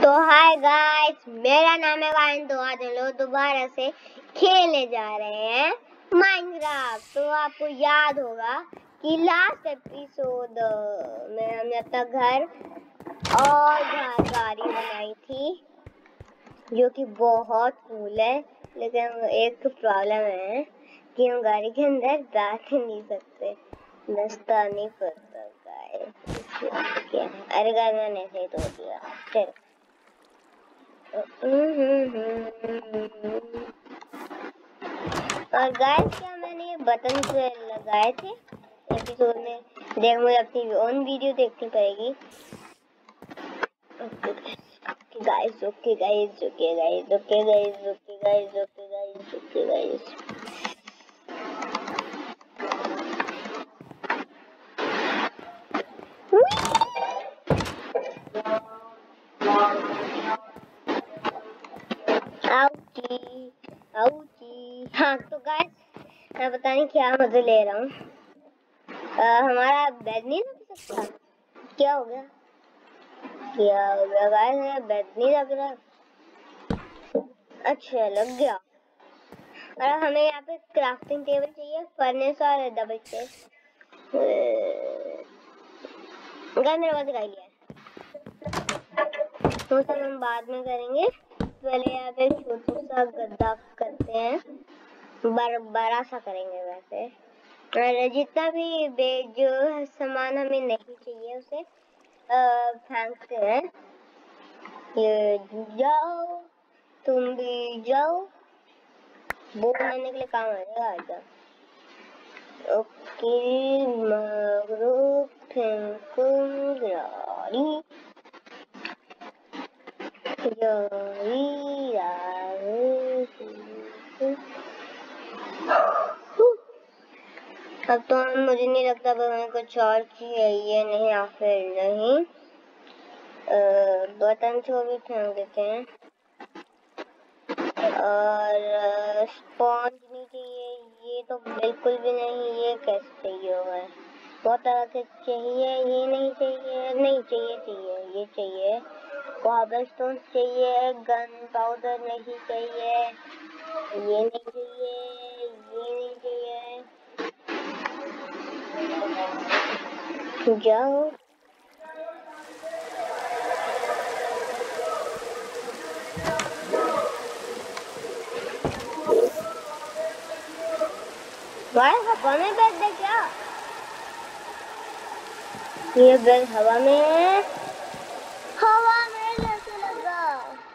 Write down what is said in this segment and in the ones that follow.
तो hi guys, मेरा नाम है वाइन। तो आज हम लोग दोबारा से खेलने जा रहे हैं माइनक्राफ्ट। तो आपको याद होगा कि लास्ट एपिसोड में हमने अपना घर और गाड़ी बनाई थी जो कि बहुत कूल है, लेकिन एक प्रॉब्लम है कि हम गाड़ी के अंदर बैठ नहीं सकते, रास्ता नहीं पता गाइस। अरे गाइस मैंने ऐसे ही तोड़ दिया। चलो और गाइस क्या मैंने ये बटन लगाए थे एपिसोड में, देख मुझे अपनी ओन वीडियो देखनी पड़ेगी। Okay guys okay guys okay guys okay guys okay guys okay guys okay guys ouchie ouchie. हाँ तो गाइस मैं पता नहीं क्या मजे ले रहा हूँ। हमारा बेड नहीं लग सकता, क्या हो गया गाइस? मेरा बेड नहीं लग रहा। अच्छा लग गया। और हमें यहाँ पे क्राफ्टिंग टेबल चाहिए, फर्नेस और डबल चेस्ट। गाइस मेरे पास दिखाई लिया है, तो सब हम बाद में करेंगे। पहले यहाँ पे छोटा सा गद्दा करते हैं, बड़ा सा करेंगे वैसे। और जितना भी जो सामान हमें नहीं चाहिए उसे फेंकते हैं। ये जाओ, तुम भी जाओ, वो बनाने के लिए काम आएगा। आजा ओके मगरू फेंकुम गाड़ी अब तो मुझे नहीं लगता हमें कुछ और चाहिए नहीं, या फिर नहीं। बटन को भी फेंक देते हैं। और स्पॉन्ज नहीं चाहिए, ये तो बिल्कुल भी नहीं। ये कैसे चाहिए होगा? बहुत तरह के चाहिए। ये नहीं चाहिए, नहीं चाहिए, ये चाहिए। कॉबलस्टोन चाहिए, गन पाउडर नहीं चाहिए, ये नहीं चाहिए, ये नहीं चाहिए। जाओ भाई, हवा में बैठ दे क्या? ये बेड हवा में है। हवा में कैसे लगा?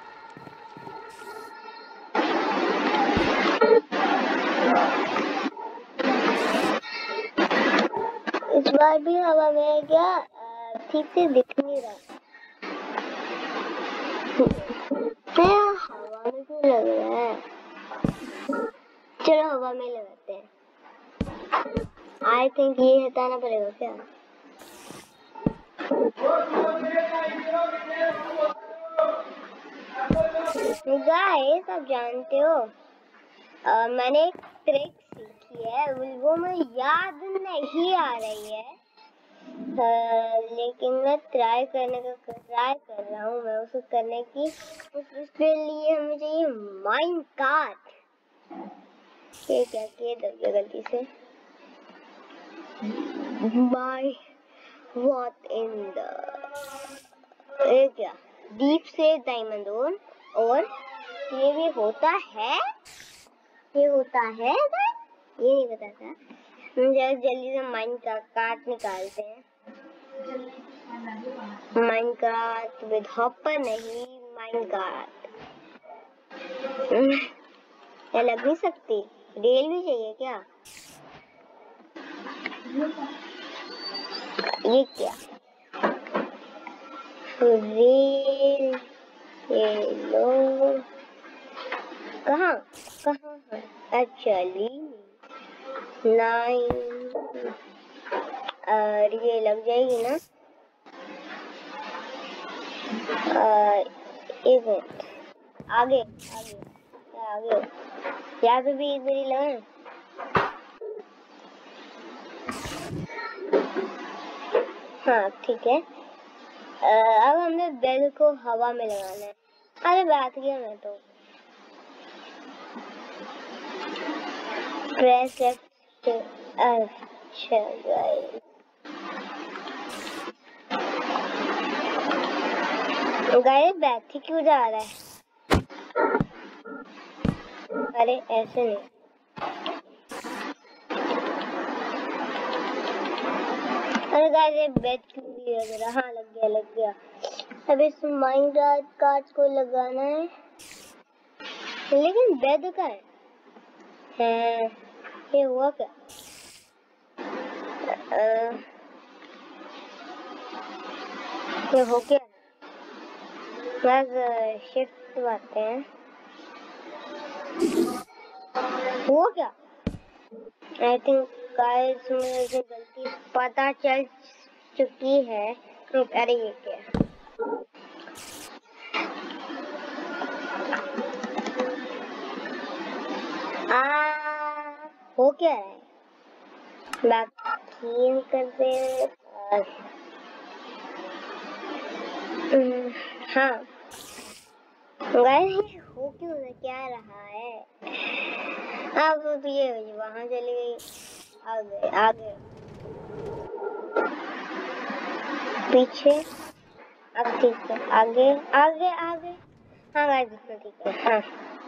इस बार भी हवा में है क्या? ठीक से दिख नहीं रहा। हवा में क्यों लग रहा है? चलो हवा में लगाते हैं। आई थिंक ये हटाना पड़ेगा क्या? गाइस आप जानते हो मैंने एक ट्रिक सीखी है, वो मुझे याद नहीं आ रही है, लेकिन मैं ट्राई कर रहा हूँ मैं उसे करने की। उसके लिए हमें चाहिए माइनकार्ट। ये क्या किया दब गया गलती से। माय व्हाट इन द क्या डीप से डायमंड और ये भी होता है, ये होता है, ये नहीं पता था। जल्दी से माइनकार्ट निकालते हैं। माइनकार्ट विद हॉपर नहीं, माइनकार्ट ये लग नहीं सकती। रेल भी चाहिए क्या? ये क्या रेल? ये लो कहाँ कहाँ है? अच्छा लाइन। और ये लग जाएगी ना? एक मिनट, आगे आगे आगे यहाँ पे भी एक बारी लगाएं। हाँ ठीक है। अब हमने बेल को हवा में लगाना है। अरे बैठ गया मैं तो। Press left. अच्छा गाइस, गाइस बैठ क्यों जा रहा है? अरे ऐसे नहीं। अरे गाइस ये बैठ क्यों नहीं लग रहा? हाँ लग गया लग गया। अब इस माइनक्राफ्ट कार्ड को लगाना है, लेकिन बेड का है। ये हुआ क्या? ये हो गया। बस शिफ्ट आते हैं। हुआ क्या? आई थिंक गाइस मुझे गलती पता चल चुकी है। अरे ये क्या? हो क्या है? वैक्यूम कर दे। हाँ गाइस हो क्यों क्या रहा है? अब ये वहां चली गई। आगे आगे पीछे। अब ठीक है, आगे आगे आगे। हाँ गाइस इतना ठीक है। हाँ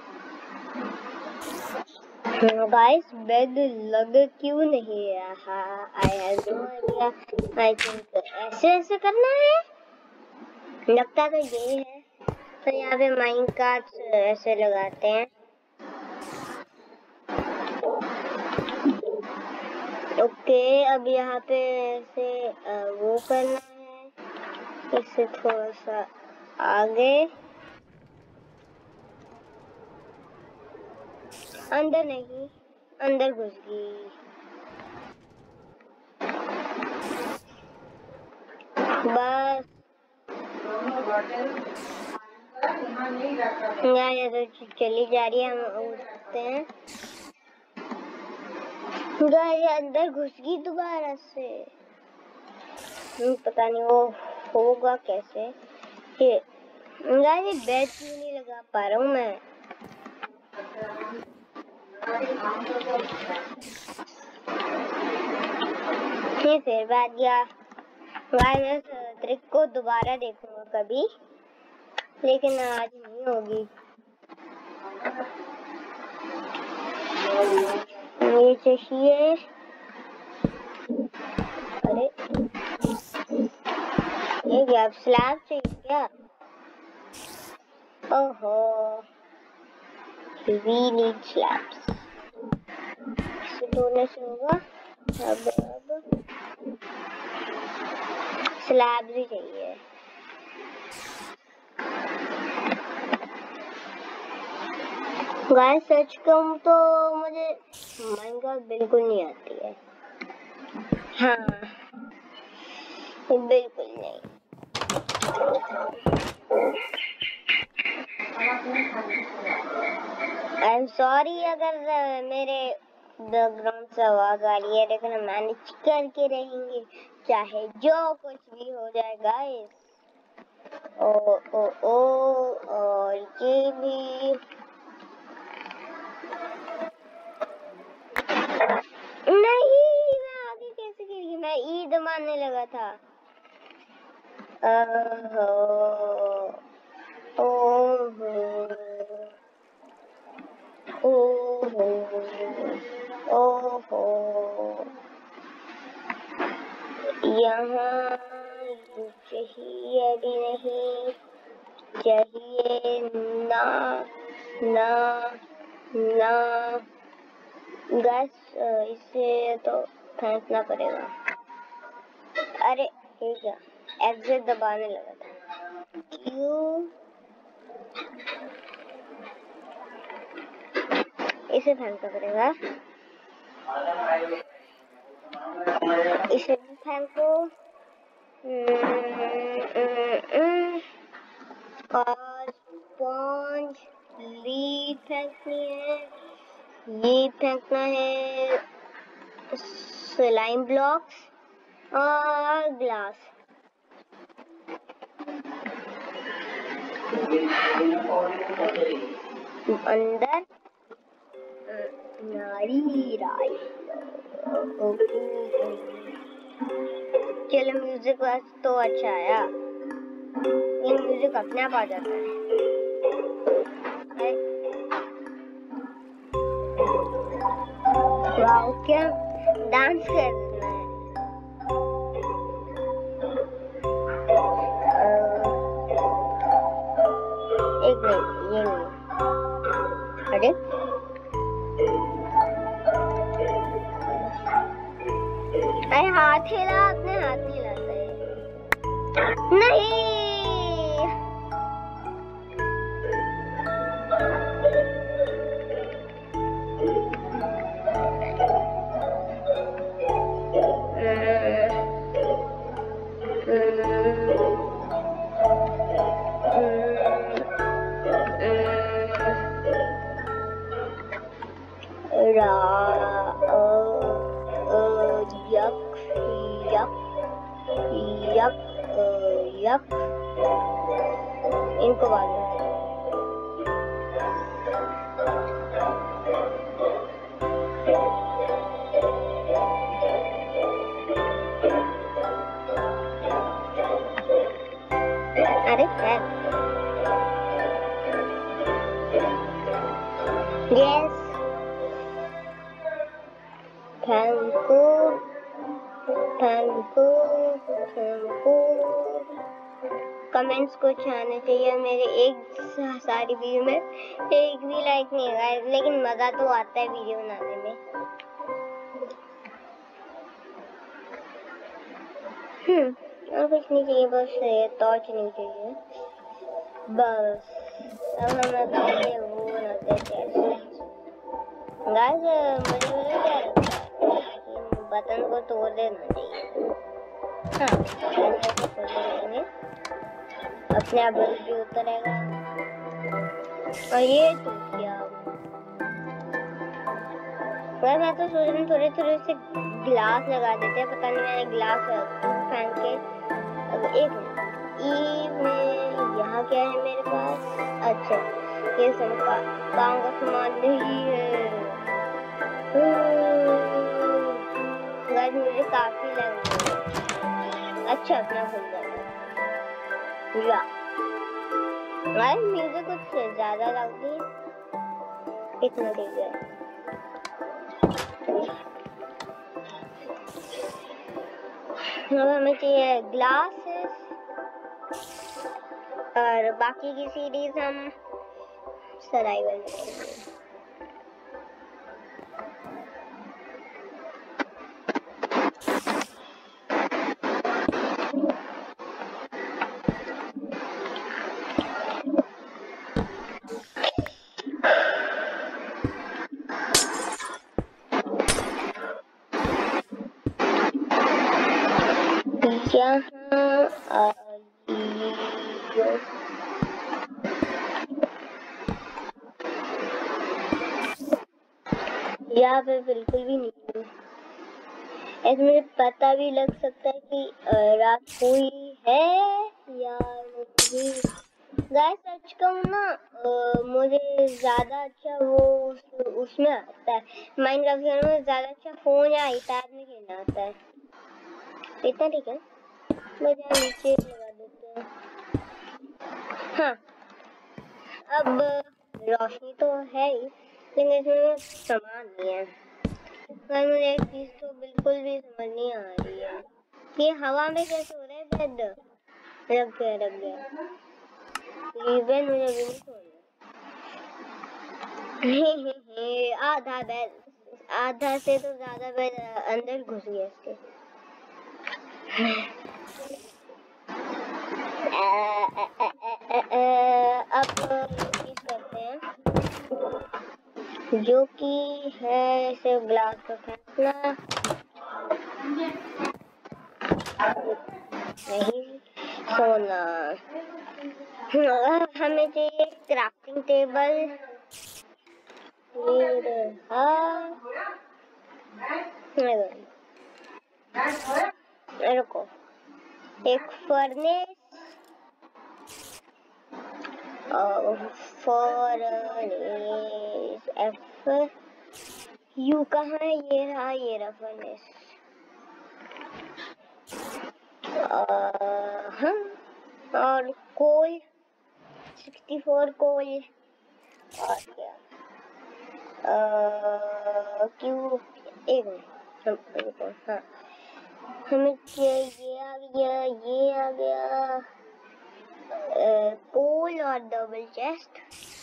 गाइस बेड लग क्यों नहीं रहा? I have no idea. I think ऐसे ऐसे करना है, लगता तो यही है। तो यहाँ पे माइनकार्ट ऐसे लगाते हैं। ओके अब यहाँ पे ऐसे वो करना है, इससे थोड़ा सा आगे। अंदर नहीं, अंदर घुस गई। बस यहाँ तो चली जा रही है। हम उठते हैं। गाइस अंदर घुस गई दोबारा से। पता नहीं वो होगा कैसे। ये गाइस बेड क्यों नहीं लगा पा रहा हूँ मैं? ये फिर बैठ गया। गाइस ट्रिक को दोबारा देखूंगा कभी, लेकिन आज नहीं होगी। ये चाहिए। अरे ये क्या स्लैब चाहिए क्या? ओहो वी नीड स्लैब्स। इसे तोड़ने से होगा। अब स्लैब भी चाहिए। गाइस सच कहूं तो मुझे माइनक्राफ्ट बिल्कुल नहीं आती है। हाँ बिल्कुल नहीं। आई एम सॉरी अगर मेरे बैकग्राउंड से आवाज आ रही है, लेकिन हम मैनेज करके रहेंगे चाहे जो कुछ भी हो जाए गाइस। ओ ओ ओ और ये भी नहीं। मैं आगे कैसे गिरी? मैं ई दबाने लगा था। ओहो ओहो ओहो यहाँ चाहिए भी नहीं चाहिए ना ना ना। गैस इसे तो फेंकना पड़ेगा। अरे ये क्या? एग्जिट दबाने लगा था। क्यों? इसे फेंकना पड़ेगा। इसे भी फेंको। और स्पॉन्ज लीड फेंकनी है। ये फेंकना है। स्लाइम ब्लॉक्स और ग्लास। अंदर नारी राय। चलो म्यूजिक तो अच्छा आया, ये म्यूजिक अपने आप आ जाता है। वाओ, क्या डांस करना है। एक मिनट, ये नहीं, अरे अरे हाथ हिला, अपने हाथ नहीं हिलाता है। नहीं, यक इनको बाद में। अरे यस, थैंक यू। कमेंट्स कुछ आने चाहिए मेरे एक सारी वीडियो में, एक भी लाइक नहीं आएगा, लेकिन मजा तो आता है वीडियो बनाने में। और कुछ नहीं चाहिए, बस टॉर्च नहीं चाहिए बस। अब हम अपने वो बनाते हैं। गाइस मुझे क्या लगता है, बटन को तोड़ देना चाहिए। हाँ, देंगे, अपने आप बल्ब भी उतरेगा। और ये तो क्या, मैं तो सोच रही हूँ थोड़े थोड़े से ग्लास लगा देते हैं। पता नहीं, मैंने ग्लास फेंक के। अब एक में यहाँ क्या है मेरे पास? अच्छा, ये सब काम का सामान नहीं है। गाइस मुझे काफी लग रहा है। अच्छा, अपना खुल जाएगा या गाइस। म्यूजिक कुछ ज्यादा लगती है, इतना ठीक है। अब हमें चाहिए ग्लासेस, और बाकी की सीरीज हम सर्वाइवल में। यहाँ पे बिल्कुल भी नहीं है। इसमें पता भी लग सकता है कि रात हुई है या नहीं। गाइस सच कहूँ ना, मुझे ज्यादा अच्छा वो उसमें आता है, माइनक्राफ्ट में ज्यादा अच्छा फोन या आईपैड में खेलना आता है। इतना ठीक है, बस यहाँ नीचे लगा देते हैं। हाँ, अब रोशनी तो है ही, लेकिन इसमें सामान नहीं है। मुझे एक चीज तो बिल्कुल भी समझ नहीं आ रही है, ये हवा में कैसे हो रहा है? बेड रख गया। इवन मुझे भी नहीं छोड़ना। आधा बेड, आधा से तो ज्यादा बेड अंदर घुस गया इसके। अब चीज करते हैं जो कि है सिर्फ ग्लास को फेंकना नहीं, सोना। हमें चाहिए क्राफ्टिंग टेबल, रुको, एक फर्नेस, F, U कहाँ है? ये रहा, ये रहा फर्नेस। हाँ, और कोल 64 कोल। और क्या क्यों, एक मिनट, हाँ हमें ये आ गया, ये आ गया, कोल और डबल चेस्ट,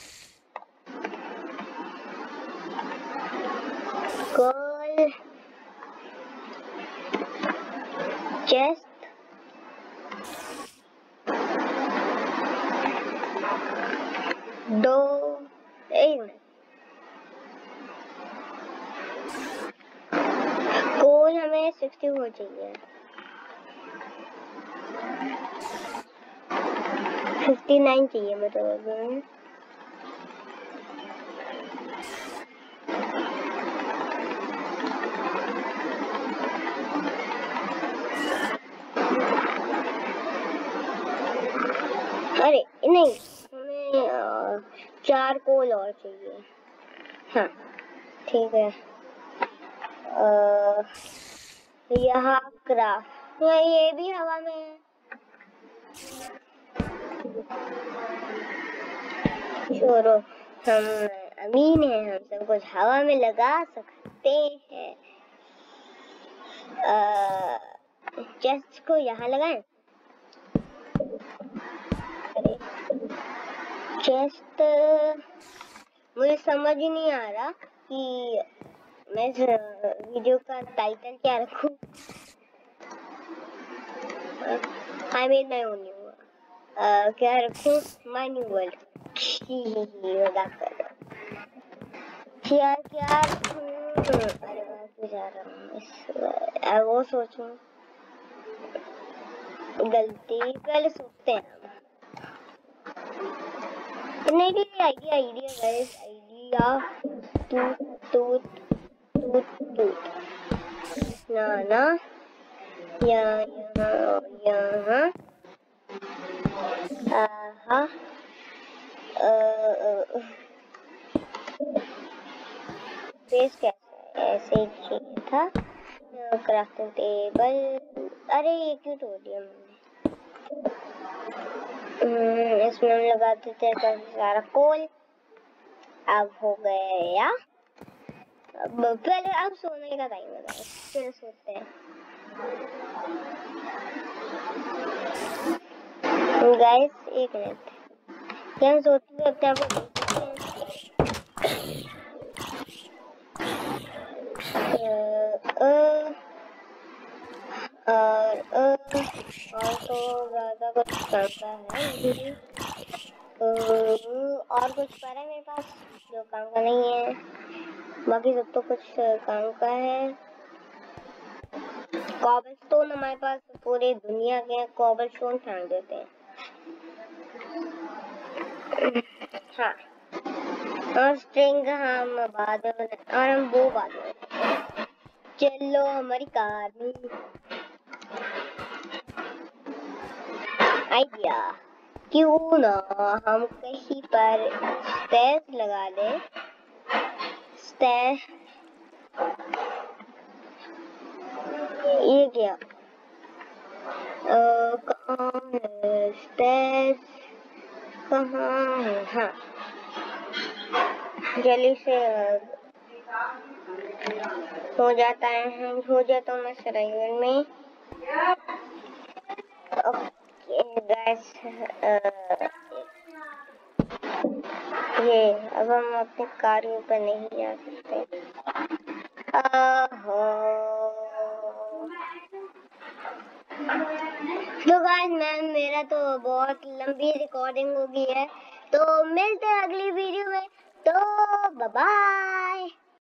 कोल चेस्ट, दो, एक मिनट, कोल हमें 64 चाहिए, 59 चाहिए मतलब। अरे नहीं, हमें 4 कोल और चाहिए। हाँ ठीक है, यहाँ क्राफ्ट, ये भी हवा में है। छोड़ो, हम अमीन हैं, हम सब कुछ हवा में लगा सकते हैं। चेस्ट को यहाँ लगाएं। अरे चेस्ट, मुझे समझ ही नहीं आ रहा कि मैं इस वीडियो का टाइटल क्या रखूं। I made my own new क्या रखूं? My new world। मजाक कर रहा हूँ यार, क्या अरे मैं क्यों जा रहा हूँ, वो सोचूं, गलती, पहले सोचते हैं। नहीं आइडिया गाइस, आइडिया, तूत ना यहाँ फेस कैसा है, ऐसे ही चाहिए था। क्राफ्टिंग टेबल, अरे ये क्यों तोड़ दिया मैंने। इसमें हम लगाते थे काफी सारा कोल। अब हो गया, पहले अब सोने का टाइम है, फिर सोते हैं गाइस। एक मिनट, क्या हम सोते हुए अपने आप को देख और तो ज्यादा कुछ करता है और कुछ पर है मेरे पास जो काम का नहीं है, बाकी सब तो कुछ काम का है। कॉबलस्टोन हमारे पास पूरी दुनिया के कॉबलस्टोन फेंक देते हैं। हाँ, और स्ट्रिंग हम बाद में, और हम वो बाद में। चलो हमारी कार में आइडिया, क्यों ना हम कहीं पर स्टेज लगा दें। स्टेज, ये क्या, कहाँ है स्टेज, कहाँ है? हाँ जल्दी से हो जाता है, हो जाता हूँ मैं सराइवल में। ओके गाइस, ये अब हम अपने कार के ऊपर नहीं जा सकते। तो गाइस मेरा तो बहुत लंबी रिकॉर्डिंग हो गई है, तो मिलते हैं अगली वीडियो में, तो बाय बाय।